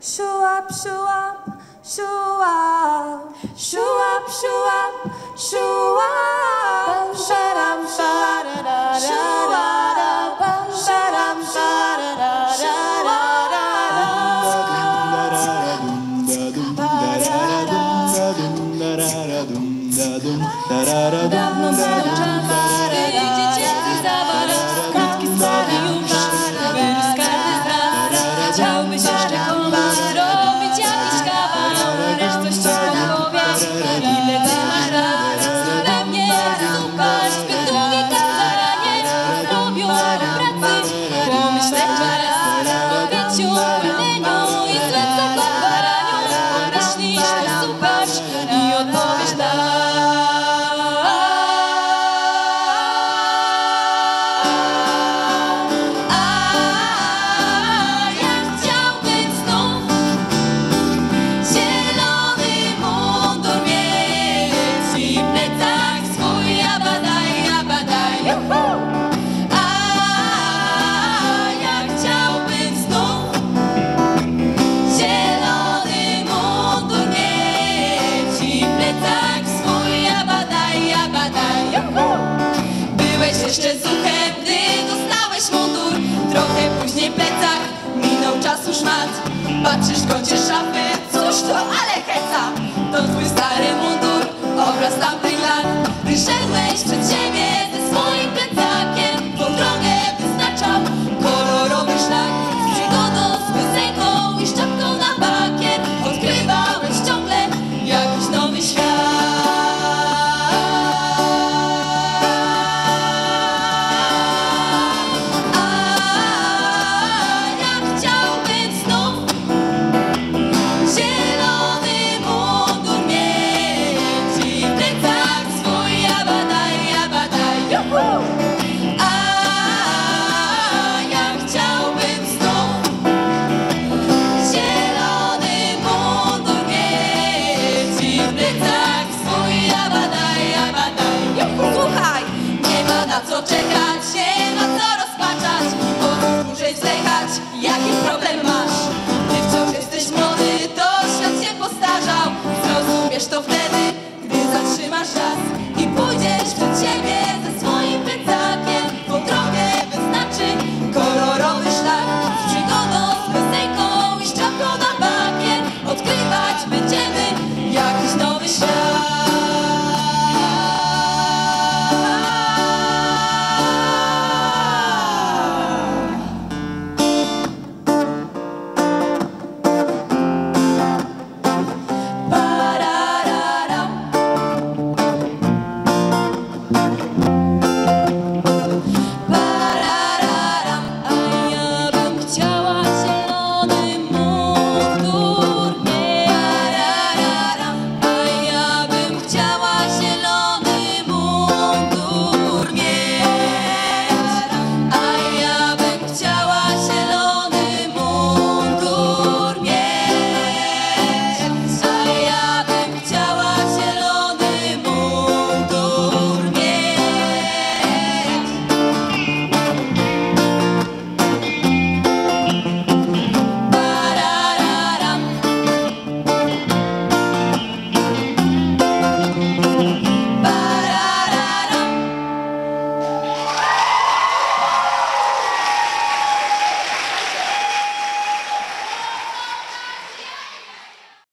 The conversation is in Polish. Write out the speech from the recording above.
Shoo up, shoo up, shoo up, shoo up, shoo up, shoo up, shadam, shadada, shadada, shadam, shadada, Dawno minął czas, gdy dziecięcy zabawa, krótki scenariusz, wyryskany zdrad. Chciałbyś jeszcze komuś zrobić jakiś kawał, coś ci podpowiesz, ile ty masz lat. Na mnie słuchasz, zbyt długie karanie robią pracy. Pomyśleć zaraz o byciu, paleniu i plecach o baraniu. Myślisz, słuchasz i odpowiesz tak. Byłeś jeszcze zuchem, gdy dostałeś mundur. Trochę później plecak, minął czasu szmat. Patrzysz w kącie szafy, cóż to, ale heca. To twój stary mundur, obraz tamtych lat. Gdy szedłeś przed siebie ze swoim plecakiem, tą drogę wyznaczał kolorowy szlak. Z przygodą, z piosenką i szczotką na bakier odkrywałeś ciągle jakiś nowy świat. Słuchaj, nie ma na co czekać.